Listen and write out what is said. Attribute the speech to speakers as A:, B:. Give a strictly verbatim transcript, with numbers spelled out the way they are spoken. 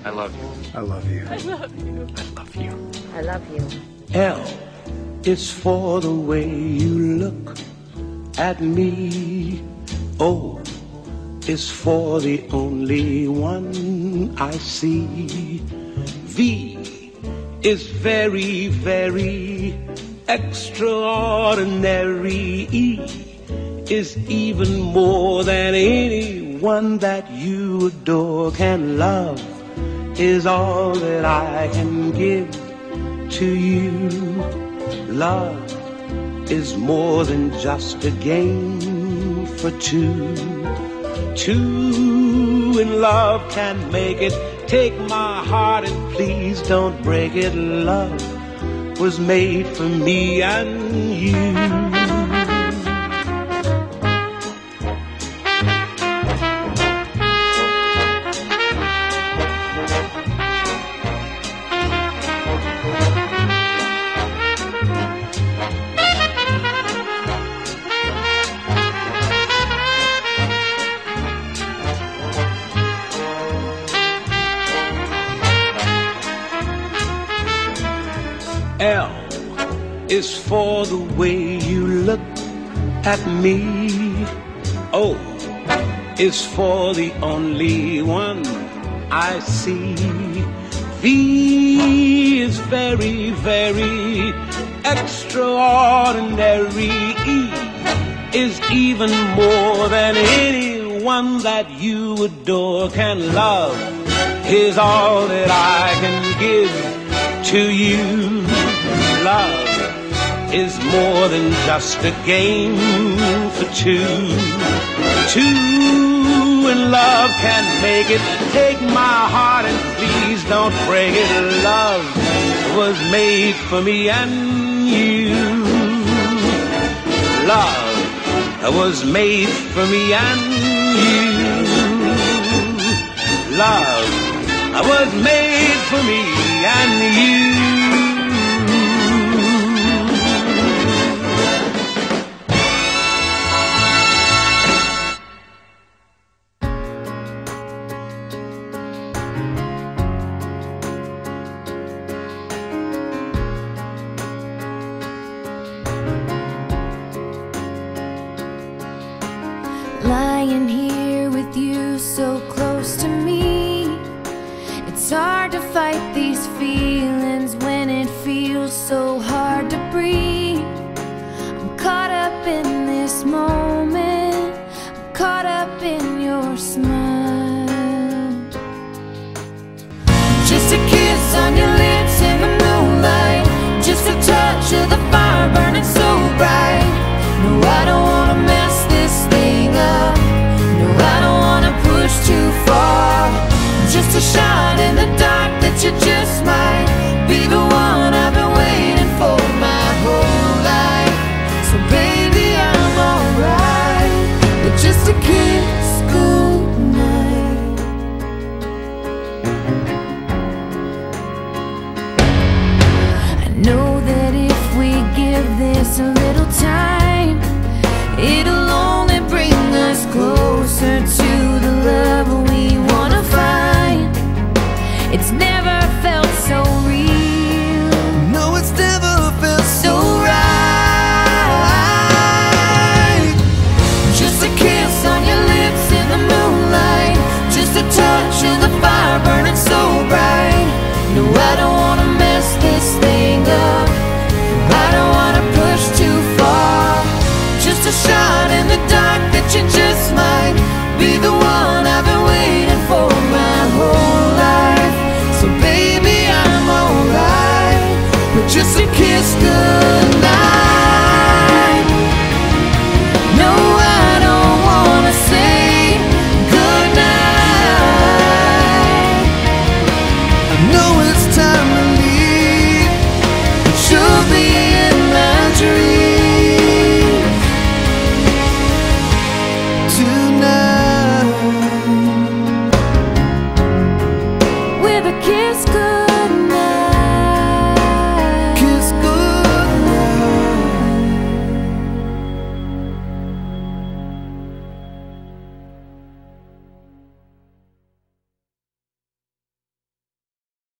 A: I love you.
B: I love you.
A: I love you. I love you.
C: I love you.
D: L is for the way you look at me. O is for the only one I see. V is very, very extraordinary. E is even more than anyone that you adore can love. Is all that I can give to you. Love is more than just a game for two. Two in love can make it. Take my heart and please don't break it. Love was made for me and you. L is for the way you look at me. O is for the only one I see. V is very, very extraordinary. E is even more than anyone that you adore can love. Is all that I can give to you. Love is more than just a game for two. Two in love can make it. Take my heart and please don't break it. Love was made for me and you. Love was made for me and you. Love was made for me and you.
E: Lying here with you so close to me, it's hard to fight these feelings when it feels so hard to breathe. I'm caught up in this moment, I'm caught up in your smile. Just a kiss on your lips in the moonlight, just a touch of the fire burning so bright. No, I don't wanna mess this thing up. No, I don't wanna push too far. Just a shine in the dark that you just might be the one I've been waiting for my whole life. So baby, I'm alright with just a kiss goodnight. I know that if we give this a little time, it'll